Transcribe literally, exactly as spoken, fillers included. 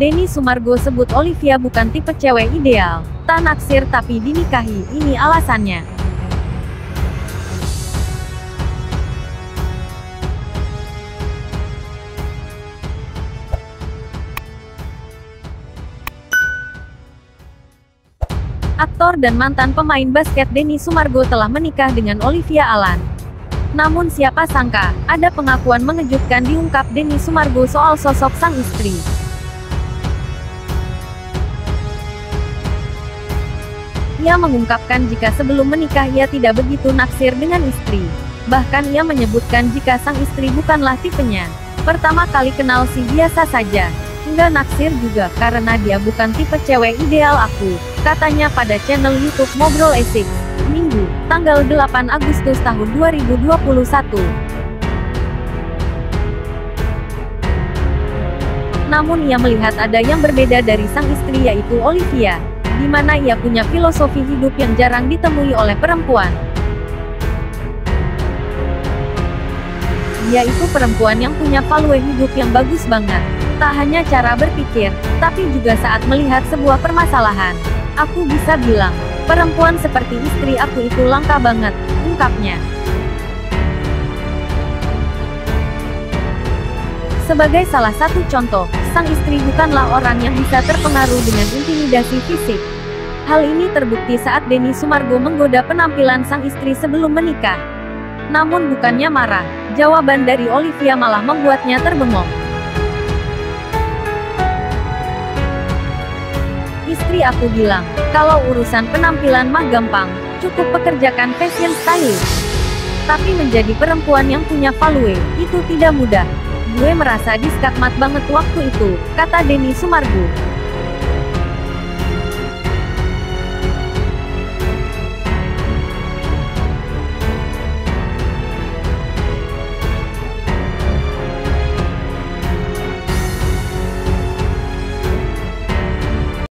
Denny Sumargo sebut Olivia bukan tipe cewek ideal. Tak naksir tapi dinikahi, ini alasannya. Aktor dan mantan pemain basket Denny Sumargo telah menikah dengan Olivia Alan. Namun siapa sangka, ada pengakuan mengejutkan diungkap Denny Sumargo soal sosok sang istri. Ia mengungkapkan jika sebelum menikah ia tidak begitu naksir dengan istri. Bahkan ia menyebutkan jika sang istri bukanlah tipenya. Pertama kali kenal sih biasa saja. Nggak naksir juga, karena dia bukan tipe cewek ideal aku, katanya pada channel YouTube Ngobrol Asik, Minggu, tanggal delapan Agustus tahun dua ribu dua puluh satu. Namun ia melihat ada yang berbeda dari sang istri yaitu Olivia, di mana ia punya filosofi hidup yang jarang ditemui oleh perempuan. Dia itu perempuan yang punya value hidup yang bagus banget. Tak hanya cara berpikir, tapi juga saat melihat sebuah permasalahan. Aku bisa bilang, perempuan seperti istri aku itu langka banget, ungkapnya. Sebagai salah satu contoh, sang istri bukanlah orang yang bisa terpengaruh dengan intimidasi fisik. Hal ini terbukti saat Denny Sumargo menggoda penampilan sang istri sebelum menikah. Namun bukannya marah, jawaban dari Olivia malah membuatnya terbengong. Istri aku bilang, kalau urusan penampilan mah gampang, cukup pekerjakan fashion stylist. Tapi menjadi perempuan yang punya value, itu tidak mudah. Gue merasa diskakmat banget waktu itu, kata Denny Sumargo.